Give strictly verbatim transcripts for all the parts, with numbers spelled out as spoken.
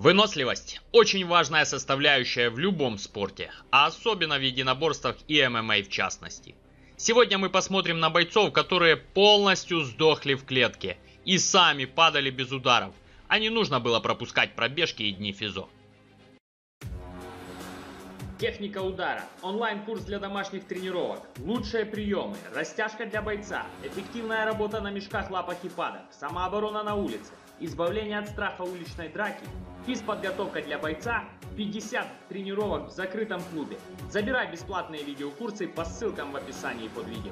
Выносливость – очень важная составляющая в любом спорте, а особенно в единоборствах и эм эм а в частности. Сегодня мы посмотрим на бойцов, которые полностью сдохли в клетке и сами падали без ударов, а не нужно было пропускать пробежки и дни физо. Техника удара, онлайн-курс для домашних тренировок, лучшие приемы, растяжка для бойца, эффективная работа на мешках, лапах и падах, самооборона на улице, избавление от страха уличной драки, физподготовка для бойца, пятьдесят тренировок в закрытом клубе. Забирай бесплатные видеокурсы по ссылкам в описании под видео.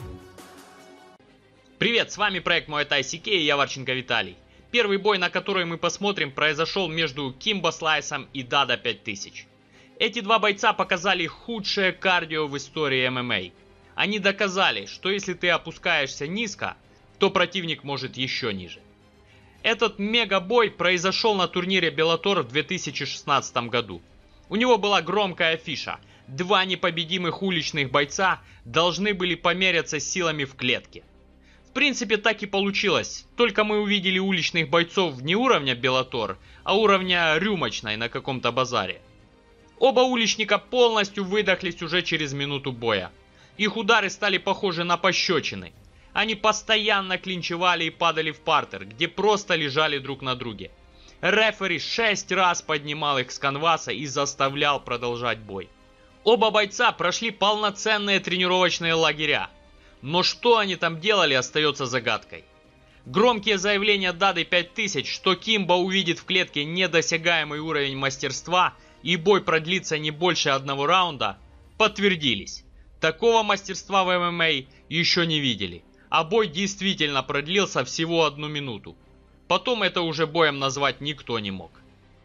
Привет, с вами проект Muay Thai си кей и я Варченко Виталий. Первый бой, на который мы посмотрим, произошел между Кимбо Слайсом и Дадо пять тысяч. Эти два бойца показали худшее кардио в истории эм эм а. Они доказали, что если ты опускаешься низко, то противник может еще ниже. Этот мегабой произошел на турнире Bellator в две тысячи шестнадцатом году. У него была громкая афиша. Два непобедимых уличных бойца должны были померяться силами в клетке. В принципе, так и получилось. Только мы увидели уличных бойцов не уровня Bellator, а уровня рюмочной на каком-то базаре. Оба уличника полностью выдохлись уже через минуту боя. Их удары стали похожи на пощечины. Они постоянно клинчевали и падали в партер, где просто лежали друг на друге. Рефери шесть раз поднимал их с канваса и заставлял продолжать бой. Оба бойца прошли полноценные тренировочные лагеря. Но что они там делали, остается загадкой. Громкие заявления Дады пять тысяч, что Кимбо увидит в клетке недосягаемый уровень мастерства и бой продлится не больше одного раунда, подтвердились. Такого мастерства в эм эм а еще не видели. А бой действительно продлился всего одну минуту. Потом это уже боем назвать никто не мог.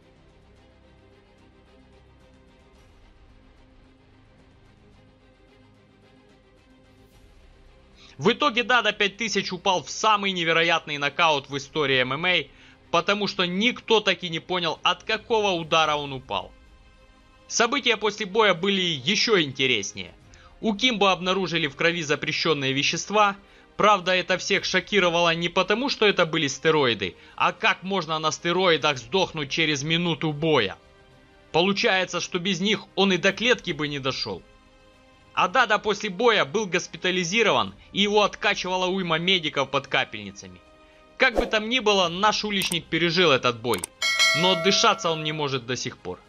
В итоге Дадо пять тысяч упал в самый невероятный нокаут в истории эм эм а, потому что никто так и не понял, от какого удара он упал. События после боя были еще интереснее. У Кимбо обнаружили в крови запрещенные вещества. Правда, это всех шокировало не потому, что это были стероиды, а как можно на стероидах сдохнуть через минуту боя. Получается, что без них он и до клетки бы не дошел. А Дадо после боя был госпитализирован, и его откачивала уйма медиков под капельницами. Как бы там ни было, наш уличник пережил этот бой, но отдышаться он не может до сих пор.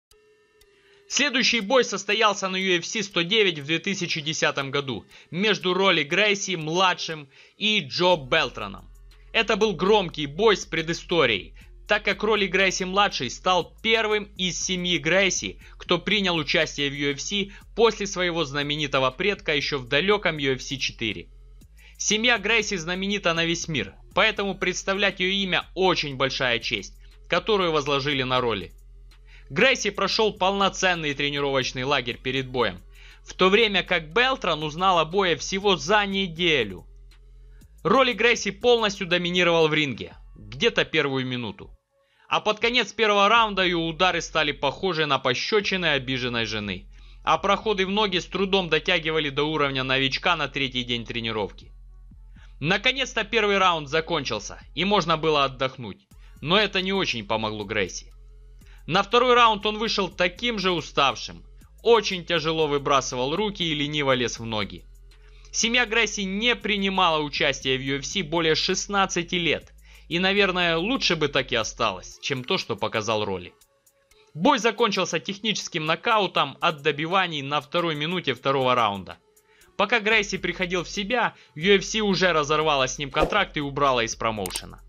Следующий бой состоялся на ю эф си сто девять в две тысячи десятом году между Ролли Грейси младшим и Джо Белтраном. Это был громкий бой с предысторией, так как Ролли Грейси младший стал первым из семьи Грейси, кто принял участие в ю эф си после своего знаменитого предка еще в далеком ю эф си четыре. Семья Грейси знаменита на весь мир, поэтому представлять ее имя очень большая честь, которую возложили на Ролли. Грейси прошел полноценный тренировочный лагерь перед боем, в то время как Белтран узнал о бое всего за неделю. Ролли Грейси полностью доминировал в ринге, где-то первую минуту. А под конец первого раунда ее удары стали похожи на пощечины обиженной жены, а проходы в ноги с трудом дотягивали до уровня новичка на третий день тренировки. Наконец-то первый раунд закончился, и можно было отдохнуть, но это не очень помогло Грейси. На второй раунд он вышел таким же уставшим, очень тяжело выбрасывал руки и лениво лез в ноги. Семья Грейси не принимала участия в ю эф си более шестнадцати лет, и, наверное, лучше бы так и осталось, чем то, что показал Ролли. Бой закончился техническим нокаутом от добиваний на второй минуте второго раунда. Пока Грейси приходил в себя, ю эф си уже разорвала с ним контракт и убрала из промоушена.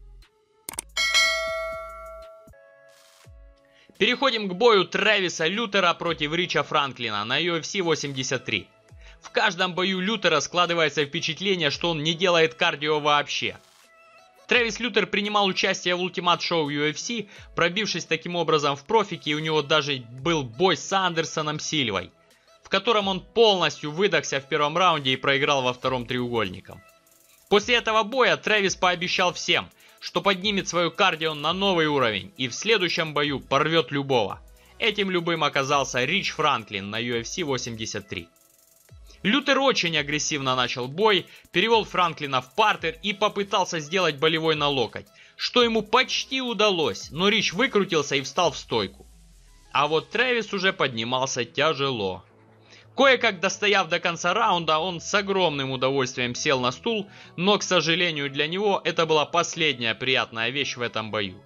Переходим к бою Трэвиса Лютера против Рича Франклина на ю эф си восемьдесят три. В каждом бою Лютера складывается впечатление, что он не делает кардио вообще. Трэвис Лютер принимал участие в Ultimate Show ю эф си, пробившись таким образом в профики, и у него даже был бой с Андерсоном Сильвой, в котором он полностью выдохся в первом раунде и проиграл во втором треугольником. После этого боя Трэвис пообещал всем, что поднимет свое кардио на новый уровень и в следующем бою порвет любого. Этим любым оказался Рич Франклин на ю эф си восемьдесят три. Лютер очень агрессивно начал бой, перевел Франклина в партер и попытался сделать болевой на локоть, что ему почти удалось, но Рич выкрутился и встал в стойку. А вот Трэвис уже поднимался тяжело. Кое-как достояв до конца раунда, он с огромным удовольствием сел на стул, но, к сожалению для него, это была последняя приятная вещь в этом бою.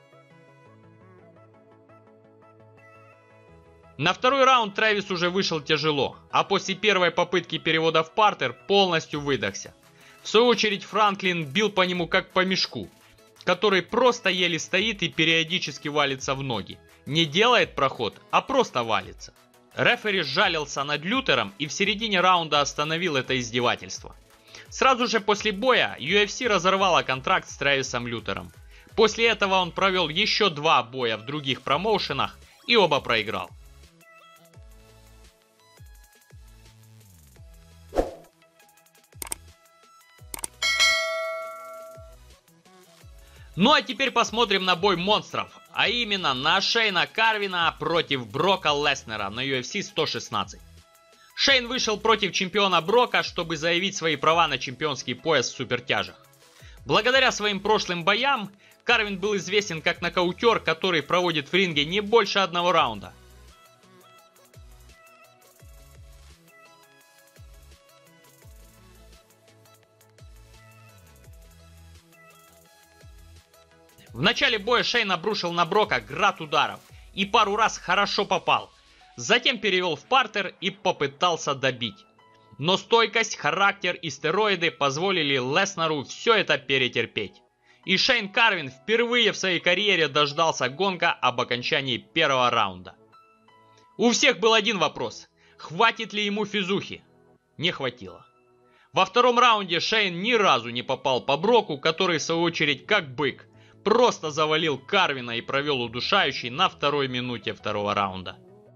На второй раунд Трэвис уже вышел тяжело, а после первой попытки перевода в партер полностью выдохся. В свою очередь Франклин бил по нему как по мешку, который просто еле стоит и периодически валится в ноги. Не делает проход, а просто валится. Рефери сжалился над Лютером и в середине раунда остановил это издевательство. Сразу же после боя ю эф си разорвала контракт с Трэвисом Лютером. После этого он провел еще два боя в других промоушенах и оба проиграл. Ну а теперь посмотрим на бой монстров, а именно на Шейна Карвина против Брока Леснера на ю эф си сто шестнадцать. Шейн вышел против чемпиона Брока, чтобы заявить свои права на чемпионский пояс в супертяжах. Благодаря своим прошлым боям, Карвин был известен как нокаутер, который проводит в ринге не больше одного раунда. В начале боя Шейн обрушил на Брока град ударов и пару раз хорошо попал. Затем перевел в партер и попытался добить. Но стойкость, характер и стероиды позволили Леснеру все это перетерпеть. И Шейн Карвин впервые в своей карьере дождался гонга об окончании первого раунда. У всех был один вопрос: хватит ли ему физухи? Не хватило. Во втором раунде Шейн ни разу не попал по Броку, который в свою очередь как бык просто завалил Карвина и провел удушающий на второй минуте второго раунда.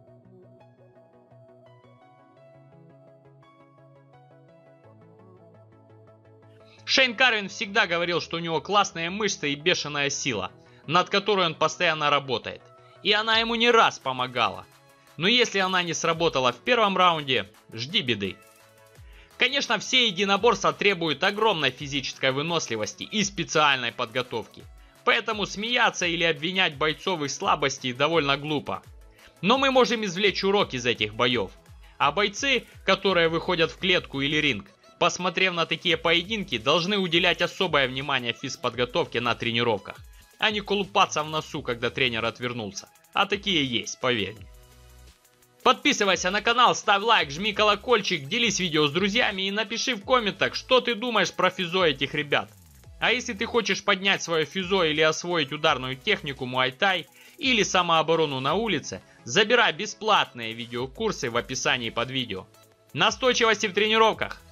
Шейн Карвин всегда говорил, что у него классные мышцы и бешеная сила, над которой он постоянно работает. И она ему не раз помогала. Но если она не сработала в первом раунде, жди беды. Конечно, все единоборства требуют огромной физической выносливости и специальной подготовки. Поэтому смеяться или обвинять бойцов в слабости довольно глупо. Но мы можем извлечь урок из этих боев. А бойцы, которые выходят в клетку или ринг, посмотрев на такие поединки, должны уделять особое внимание физподготовке на тренировках, а не колупаться в носу, когда тренер отвернулся. А такие есть, поверь мне. Подписывайся на канал, ставь лайк, жми колокольчик, делись видео с друзьями и напиши в комментах, что ты думаешь про физо этих ребят. А если ты хочешь поднять свое физо или освоить ударную технику муай-тай или самооборону на улице, забирай бесплатные видеокурсы в описании под видео. Настойчивости в тренировках!